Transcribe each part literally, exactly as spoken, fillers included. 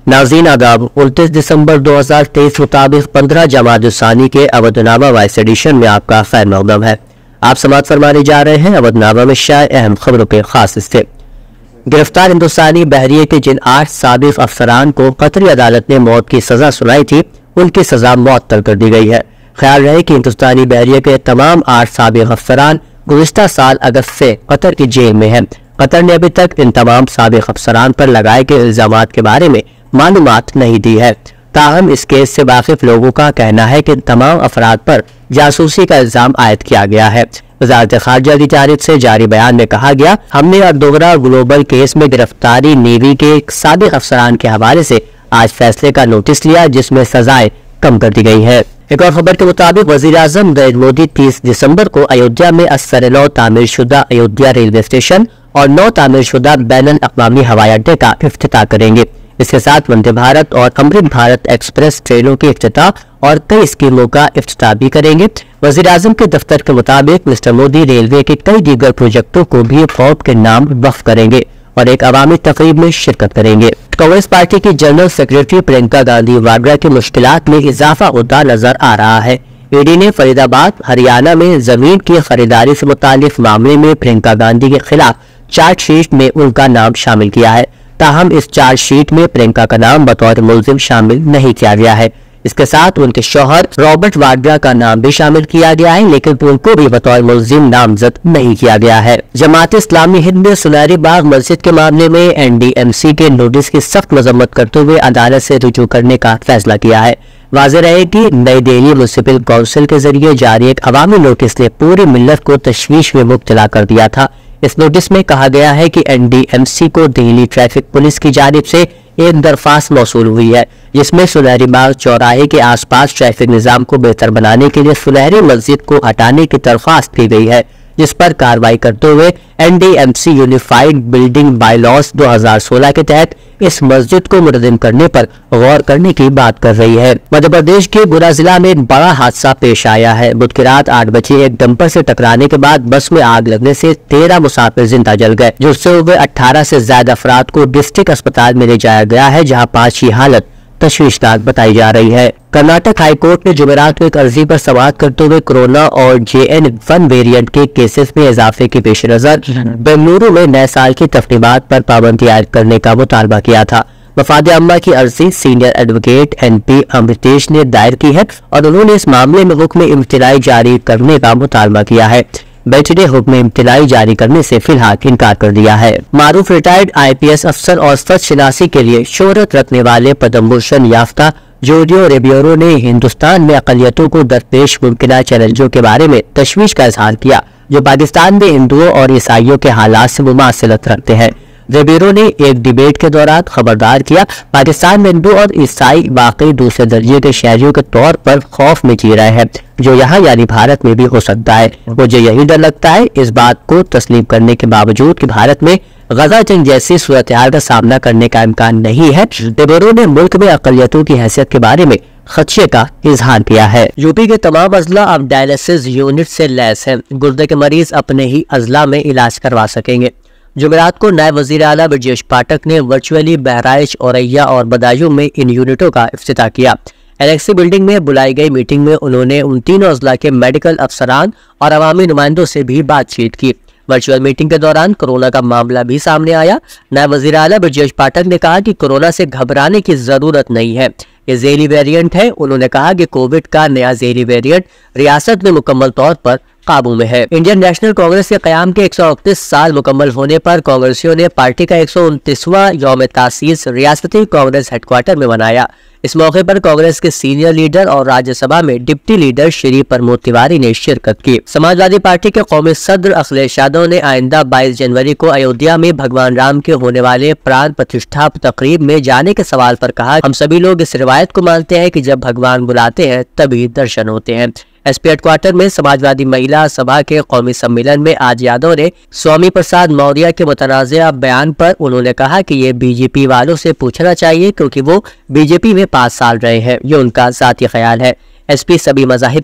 नाज़रीन आदाब, उनतीस दिसंबर दो हज़ार तेईस मुताबिक पंद्रह जमात ثانی के अवधनामा वॉइस एडिशन में आपका खैर मक़दम है। आप समाअत फरमाने जा रहे हैं अवधनामा में शाये अहम खबरों के खास हिस्से। गिरफ्तार हिंदुस्तानी बहरिए के जिन आठ साबिक अफसरान को कतरी अदालत ने मौत की सजा सुनाई थी, उनकी सजा मौत कर दी गई है। ख्याल रहे कि हिंदुस्तानी बहरिए के तमाम आठ साबिक अफसरान गुज़िश्ता साल अगस्त से कतर की जेल में हैं। कतर ने अभी तक इन तमाम साबिक अफसरान पर लगाए गए इल्जामात के बारे में मालूमात नहीं दी है। ताहम इस केस से वाकिफ लोगों का कहना है कि तमाम अफराद पर जासूसी का इल्जाम आयद किया गया है। वज़ारत ख़ारिजा की जानिब से जारी बयान में कहा गया, हमने अरदोगरा ग्लोबल केस में गिरफ्तारी नेवी के साबिक अफसरान के हवाले से आज फैसले का नोटिस लिया, जिसमें सजाएं कम कर दी गई है। एक और खबर के मुताबिक वज़ीर आज़म नरेंद्र मोदी तीस दिसंबर को अयोध्या में असर नौ तामीर शुदा अयोध्या रेलवे स्टेशन और नौ तामीर शुदा बैनुल अक़वामी हवाई अड्डे का इफ्तिताह करेंगे। इसके साथ वंदे भारत और अमृत भारत एक्सप्रेस ट्रेनों के इफ्तिताह और कई स्कीमों का इफ्तिताह भी करेंगे। वज़ीर आज़म के दफ्तर के मुताबिक मिस्टर मोदी रेलवे के कई दीगर प्रोजेक्टों को भी कौम के नाम वक्फ करेंगे और एक अवामी तकरीब में शिरकत करेंगे। कांग्रेस पार्टी की जनरल सेक्रेटरी प्रियंका गांधी वाड्रा की मुश्किलात में इजाफा होता नजर आ रहा है। ईडी ने फरीदाबाद हरियाणा में जमीन की खरीदारी से मुतालिक मामले में प्रियंका गांधी के खिलाफ चार्जशीट में उनका नाम शामिल किया है। ताहम इस चार्जशीट में प्रियंका का नाम बतौर मुल्जिम शामिल नहीं किया गया है। इसके साथ उनके शौहर रॉबर्ट वाड्रा का नाम भी शामिल किया गया है, लेकिन उनको भी बतौर मुल्जिम नामजद नहीं किया गया है। जमात इस्लामी हिंद ने सुनहरी बाग मस्जिद के मामले में एन डी एम सी के नोटिस की सख्त मजम्मत करते हुए अदालत से रुजू करने का फैसला किया है। वाज़ेह रहे कि नई दिल्ली म्युनिसिपल काउंसिल के जरिए जारी एक अवामी नोटिस ने पूरी मिल्लत को तशवीश में मुब्तला कर दिया था। इस नोटिस में कहा गया है कि एन डी एम सी को दिल्ली ट्रैफिक पुलिस की जानिब से एक दरख्वास्त मौसूल हुई है, जिसमें सुनहरी बाग चौराहे के आसपास ट्रैफिक निजाम को बेहतर बनाने के लिए सुनहरी मस्जिद को हटाने की दरख्वास्त की गई है, जिस पर कार्रवाई करते हुए N D M C unified building bylaws दो हज़ार सोलह के तहत इस मस्जिद को मुनज़्ज़म करने पर गौर करने की बात कर रही है। मध्य प्रदेश के गुना जिला में बड़ा हादसा पेश आया है। बुध की रात आठ बजे एक डंपर से टकराने के बाद बस में आग लगने से तेरह मुसाफिर जिंदा जल गए, जिससे हुए अठारह से ज्यादा अफराद को डिस्ट्रिक्ट अस्पताल में ले जाया गया है, जहाँ पांच की हालत तशवीशनाक बताई जा रही है। कर्नाटक हाई कोर्ट ने जुमेरात को एक अर्जी पर समाअत करते हुए कोरोना और जे एन वन वेरिएंट के केसेस में इजाफे के पेश नजर बेंगलुरु में नए साल की तकरीबात पर पाबंदी आयद करने का मुतालबा किया था। मफाद अम्मा की अर्जी senior advocate N P Amritesh ने दायर की है और उन्होंने इस मामले में हुक्म इम्तिनाई जारी करने का मुतालबा किया है। बेंच ने हुक्म इम्तिनाई जारी करने से फिलहाल इनकार कर दिया है। मारूफ रिटायर्ड आई पी एस अफसर और सच शिनासी के लिए शोहरत रखने वाले पद्म भूषण याफ्ता जोडियो रेबियोरो ने हिंदुस्तान में अक़लियतों को दरपेश मुमकिन चैलेंजों के बारे में तशवीश का इजहार किया, जो पाकिस्तान में हिंदुओं और ईसाइयों के हालात से मुमासिलत रखते हैं। रेबियोरो ने एक डिबेट के दौरान खबरदार किया, पाकिस्तान में हिंदू और ईसाई वाकई दूसरे दर्जे के शहरियों के तौर पर खौफ में जी रहे हैं, जो यहाँ यानी भारत में भी हो सकता है। मुझे यही डर लगता है इस बात को तस्लीम करने के बावजूद कि भारत में गजा जंग जैसी सूरत हाल का सामना करने का इम्कान नहीं है। रेबियोरो ने मुल्क में अक़लियतों की हैसियत के बारे में खदशे का इजहार किया है। यूपी के तमाम अजला अब डायलिसिस यूनिट से लैस हैं। गुर्दे के मरीज अपने ही अजला में इलाज करवा सकेंगे। जुमेरात को नायब वज़ीर आला ब्रजेश पाठक ने वर्चुअली बहराइच, औरैया और बदायूं में इन यूनिटों का इफ्तिताह किया। एलेक्सी बिल्डिंग में बुलाई गई मीटिंग में उन्होंने उन तीनों अजला के मेडिकल अफसरान और अवामी नुमाइंदों से भी बातचीत की। वर्चुअल मीटिंग के दौरान कोरोना का मामला भी सामने आया। नायब वज़ीर आला ब्रजेश पाठक ने कहा कि कोरोना से घबराने की जरूरत नहीं है, ये ज़ेली वेरिएंट है। उन्होंने कहा कि कोविड का नया ज़ेली वेरिएंट रियासत में मुकम्मल तौर पर काबू में है। इंडियन नेशनल कांग्रेस के कयाम के एक सौ उनतीस साल मुकम्मल होने पर कांग्रेसियों ने पार्टी का एक सौ उनतीसवां यौम तासीस रियासती कांग्रेस हेडक्वार्टर में मनाया। इस मौके पर कांग्रेस के सीनियर लीडर और राज्यसभा में डिप्टी लीडर श्री प्रमोद तिवारी ने शिरकत की। समाजवादी पार्टी के कौमी सदर अखिलेश यादव ने आइंदा बाईस जनवरी को अयोध्या में भगवान राम के होने वाले प्राण प्रतिष्ठा तकरीब में जाने के सवाल पर कहा, हम सभी लोग इस रिवायत को मानते हैं कि जब भगवान बुलाते हैं तभी दर्शन होते हैं। एसपी हेडक्वार्टर में समाजवादी महिला सभा के कौमी सम्मेलन में आज यादव ने स्वामी प्रसाद मौर्य के मुतनाज़िया बयान पर उन्होंने कहा कि ये बीजेपी वालों से पूछना चाहिए, क्योंकि वो बीजेपी में पाँच साल रहे हैं। ये उनका ज़ाती ख्याल है। एसपी सभी मज़ाहिब का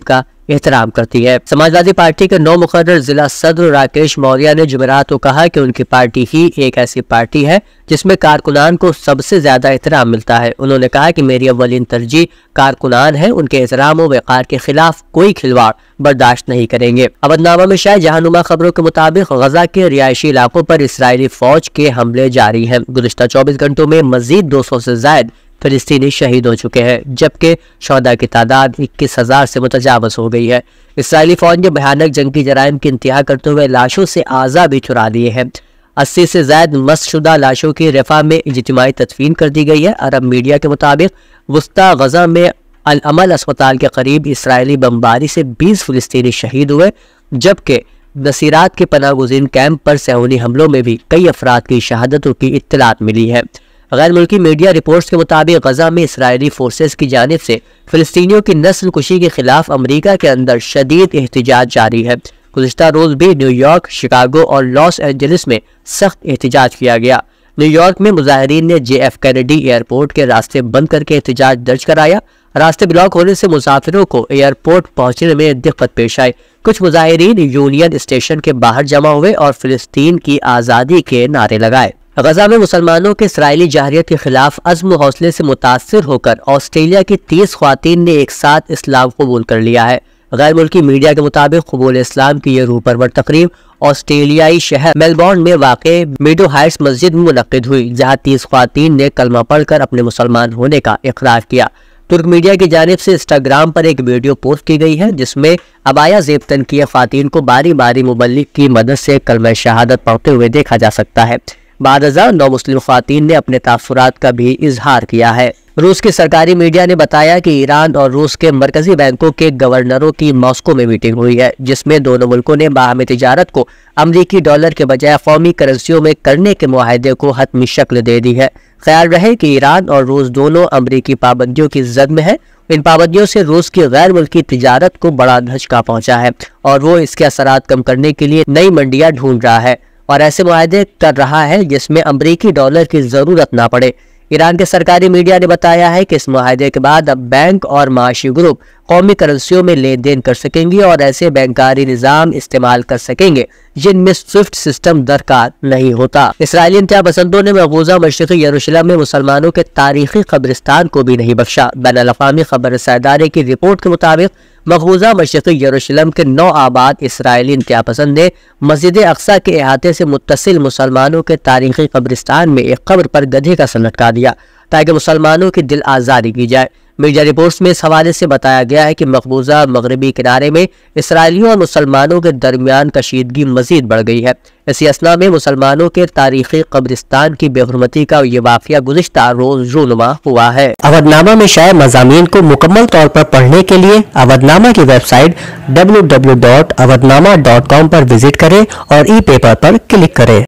احترام کرتی ہے۔ سماجوادی پارٹی کے نو مقرر ضلع صدر راکیش موریہ نے جمعرات کو کہا کہ ان کی پارٹی ہی ایک ایسی پارٹی ہے جس میں کارکنان کو سب سے زیادہ احترام ملتا ہے۔ انہوں نے کہا کہ میری اولین ترجیح کارکنان ہے، ان کے احترام و وقار کے خلاف کوئی کھلواڑ برداشت نہیں کریں گے۔ اودنامہ میں شائع جہانما خبروں کے مطابق غزہ کے رہائشی علاقوں پر اسرائیلی فوج کے حملے جاری ہیں۔ گزشتہ چوبیس گھنٹوں میں مزید دو سو سے زائد فلسطینی شہید ہو چکے ہیں، جبکہ شہداء کی تعداد اکیس ہزار سے متجاوز ہو گئی ہے۔ اسرائیلی فوج نے بھیانک جنگی جرائم کی انتہا کرتے ہوئے لاشوں سے اعضاء بھی چرا لیے ہیں۔ اسی سے زائد مست شدہ لاشوں کی رفح میں اجتماعی تدفین کر دی گئی ہے۔ عرب میڈیا کے مطابق وسطی غزہ میں العمل اسپتال کے قریب اسرائیلی بمباری سے بیس فلسطینی شہید ہوئے، جبکہ نصیرات کے پناہ گزین کیمپ پر صہیونی حملوں میں بھی کئی افراد کی شہادتوں کی اطلاعات ملی ہے۔ غیر ملکی میڈیا رپورٹس کے مطابق غزہ میں اسرائیلی فورسز کی جانب سے فلسطینیوں کی نسل کشی کے خلاف امریکہ کے اندر شدید احتجاج جاری ہے۔ گزشتہ روز بھی نیو یارک، شکاگو اور لاس اینجلس میں سخت احتجاج کیا گیا۔ نیو یارک میں مظاہرین نے جے ایف کینیڈی ایئرپورٹ کے راستے بند کر کے احتجاج درج کرایا۔ راستے بلاک ہونے سے مسافروں کو ایئرپورٹ پہنچنے میں دقت پیش آئی۔ کچھ مظاہرین یونین اسٹیشن کے باہر جمع ہوئے اور فلسطین کی آزادی کے نعرے لگائے۔ غزہ میں مسلمانوں کے اسرائیلی جارحیت کے خلاف عزم و حوصلے سے متاثر ہو کر آسٹریلیا کی تیس خواتین نے ایک ساتھ اسلام قبول کر لیا ہے۔ غیر ملکی میڈیا کے مطابق قبول اسلام کی یہ روح پرور تقریب آسٹریلیائی شہر میلبورن میں واقع میڈو ہائٹس مسجد میں منعقد ہوئی، جہاں تیس خواتین نے کلمہ پڑھ کر اپنے مسلمان ہونے کا اقرار کیا۔ ترک میڈیا کی جانب سے انسٹاگرام پر ایک ویڈیو پوسٹ کی گئی ہے جس میں عبایا زیب تن کیے خواتین کو باری باری مبلغ کی مدد سے کلمہ شہادت پڑھتے ہوئے دیکھا جا سکتا ہے۔ بعد ازاں نو مسلم خواتین نے اپنے تاثرات کا بھی اظہار کیا ہے۔ روس کی سرکاری میڈیا نے بتایا کہ ایران اور روس کے مرکزی بینکوں کے گورنروں کی ماسکو میں میٹنگ ہوئی ہے، جس میں دونوں ملکوں نے باہمی تجارت کو امریکی ڈالر کے بجائے قومی کرنسیوں میں کرنے کے معاہدے کو حتمی شکل دے دی ہے۔ خیال رہے کہ ایران اور روس دونوں امریکی پابندیوں کی زد میں ہیں۔ ان پابندیوں سے روس کی غیر ملکی تجارت کو بڑا دھچکا پہنچا ہے اور وہ اس کے اثرات کم کرنے کے لیے نئی منڈیاں ڈھونڈ رہا ہے اور ایسے معاہدے کر رہا ہے جس میں امریکی ڈالر کی ضرورت نہ پڑے۔ ایران کے سرکاری میڈیا نے بتایا ہے کہ اس معاہدے کے بعد اب بینک اور معاشی گروپ قومی کرنسیوں میں لین دین کر سکیں گے اور ایسے بینکاری نظام استعمال کر سکیں گے جن میں سوئفٹ سسٹم درکار نہیں ہوتا۔ اسرائیلی انتہا پسندوں نے مقبوضہ مشرقی یروشلم میں مسلمانوں کے تاریخی قبرستان کو بھی نہیں بخشا۔ بین الاقوامی خبر رساں ادارے کی رپورٹ کے مطابق مقبوضہ مشرقی یروشلم کے نو آباد اسرائیلی انتہا پسند نے مسجد اقصی کے احاطے سے متصل مسلمانوں کے تاریخی قبرستان میں ایک قبر پر گدھے کا سر لٹکا دیا تاکہ مسلمانوں کی دل آزاری کی جائے۔ میڈیا رپورٹس میں اس حوالے سے بتایا گیا ہے کہ مقبوضہ مغربی کنارے میں اسرائیلیوں اور مسلمانوں کے درمیان کشیدگی مزید بڑھ گئی ہے۔ اسی اثنا میں مسلمانوں کے تاریخی قبرستان کی بے حرمتی کا یہ واقعہ گزشتہ روز رونما ہوا ہے۔ اودنامہ میں شائع مضامین کو مکمل طور پر پڑھنے کے لیے اودنامہ کی website W W W dot Avadhnama dot com پر وزٹ کریں اور ای پیپر پر کلک کریں۔